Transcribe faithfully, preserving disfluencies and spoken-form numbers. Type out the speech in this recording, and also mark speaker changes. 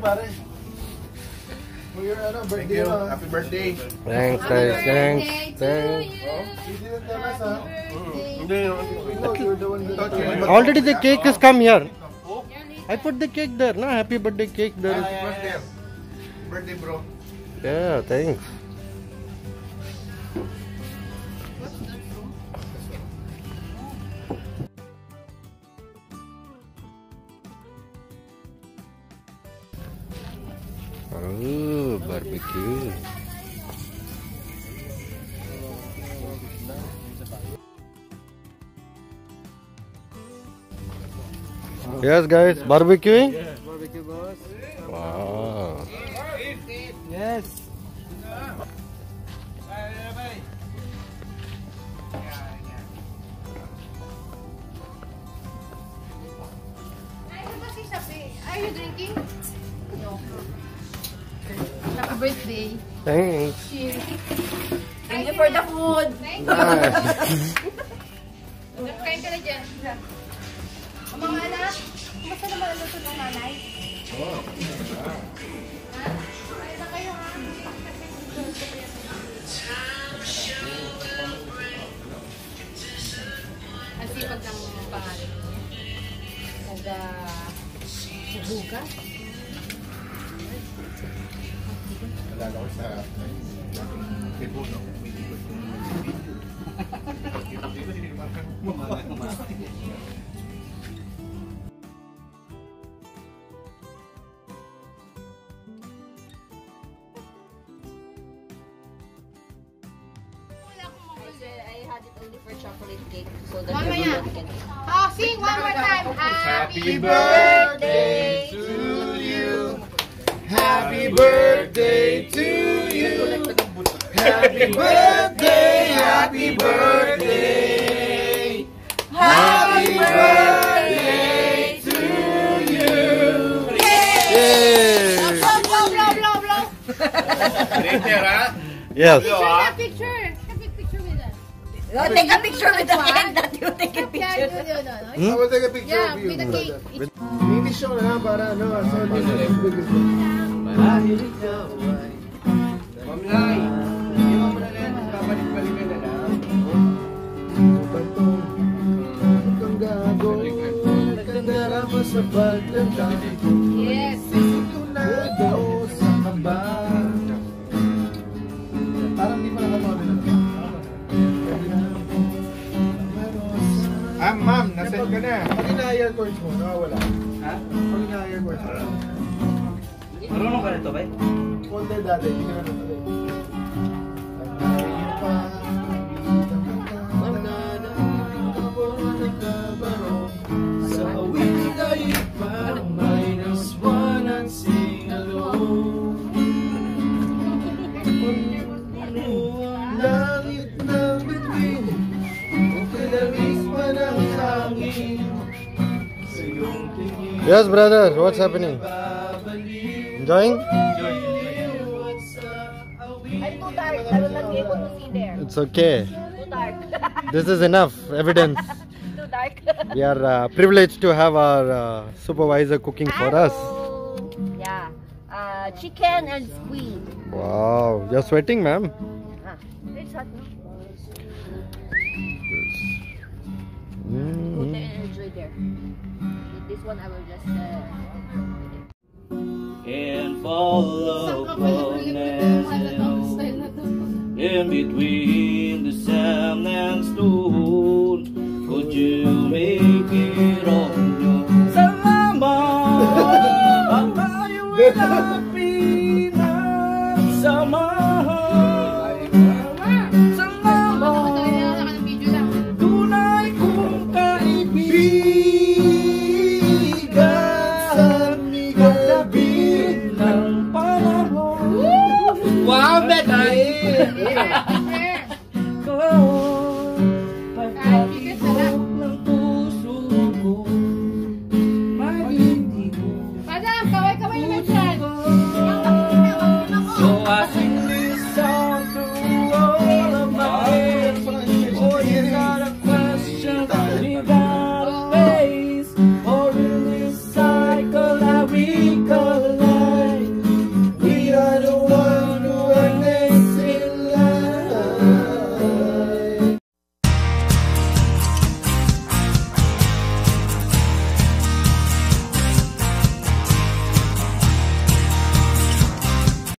Speaker 1: pare. For your ano, birthday. Happy birthday.
Speaker 2: Thanks, guys. Thanks. Thanks. Already the cake has come here. I put the cake there, no? Happy birthday cake there.
Speaker 1: Happy birthday. Birthday, bro.
Speaker 2: Yeah, thanks. Oh, barbecue. Yes, guys, barbecuing?
Speaker 3: Yes, barbecue, boss.
Speaker 2: Wow.
Speaker 3: Yes.
Speaker 4: Are you drinking? No. Happy birthday.
Speaker 2: Thanks.
Speaker 4: Cheers. Thank you for the food. Thank you. Kain ka na dyan. Ang mga anak, kumusta naman ang luto ng nanay? Oo. Ha? Kain na kayo, ha? Ang sipag ng pangalan. Nag-bukas?
Speaker 1: Nalala ko sa Cebu, no?
Speaker 4: I had it only for chocolate cake, so that everyone can. Oh, sing one more time. Happy birthday to you.
Speaker 1: Happy birthday to you. Happy birthday, happy birthday. Happy birthday to you.
Speaker 2: Yay!
Speaker 4: Blow, blow, blow, blow, blow.
Speaker 1: Later, ha?
Speaker 2: Yes.
Speaker 4: Picture, picture. Have a picture with us.
Speaker 5: No, take a picture with the cake that you take a picture.
Speaker 4: No, no, no.
Speaker 1: I will take a picture
Speaker 4: Yeah,
Speaker 1: of you.
Speaker 4: with the cake.
Speaker 1: Finish show na para ano, so this is big as
Speaker 3: Marahil ikaw ay Mamlay, hindi mo na lang babalik-balikan na lang.
Speaker 1: Kang gago, nagkandarama sa pagtanda.
Speaker 4: Yes.
Speaker 1: Sinunado sa kaba. Parang di pa nakamami na. Ah, ma'am, nasan ka na? Pag ina-hire course mo, nakawala.
Speaker 3: Ha?
Speaker 1: Pag ina-hire course mo.
Speaker 3: Marunong ka nito, ba?
Speaker 1: Konti dati, hindi ka na natuloy. Sa awit ay pa, minus one ang sing-along. Langit ng bituin, kung kilamig pa ng hangin. Sa iyong tingin.
Speaker 2: Yes, brother. What's happening? Enjoying?
Speaker 5: I'm too dark. I will not be able to see there.
Speaker 2: It's okay.
Speaker 5: Too dark.
Speaker 2: This is enough evidence.
Speaker 5: Too dark.
Speaker 2: We are uh, privileged to have our uh, supervisor cooking for us.
Speaker 5: Hello. Yeah. Uh, chicken and squid.
Speaker 2: Wow. You're sweating, ma'am.
Speaker 5: Ah, it's hot, no? Put
Speaker 2: Mm.
Speaker 5: the energy there. With this one, I will just. Uh,
Speaker 3: And follow in between the sand and stone. Could you make it on your Salamat! Ang tayo